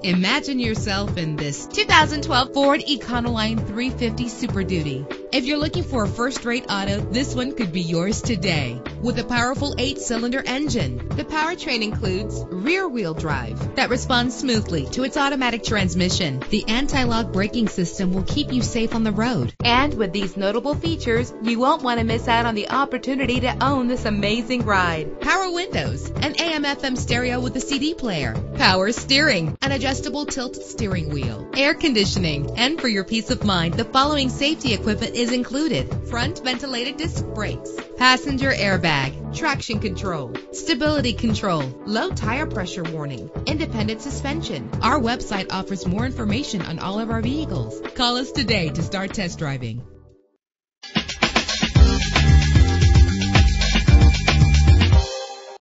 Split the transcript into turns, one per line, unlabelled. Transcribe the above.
Imagine yourself in this 2012 Ford Econoline 350 Super Duty. If you're looking for a first-rate auto, this one could be yours today. With a powerful 8-cylinder engine, the powertrain includes rear-wheel drive that responds smoothly to its automatic transmission. The anti-lock braking system will keep you safe on the road. And with these notable features, you won't want to miss out on the opportunity to own this amazing ride. Power windows, an AM/FM stereo with a CD player, power steering, an adjustable tilt steering wheel, air conditioning, and for your peace of mind, the following safety equipment is included: front ventilated disc brakes, passenger airbag, traction control, stability control, low tire pressure warning, independent suspension. Our website offers more information on all of our vehicles. Call us today to start test driving.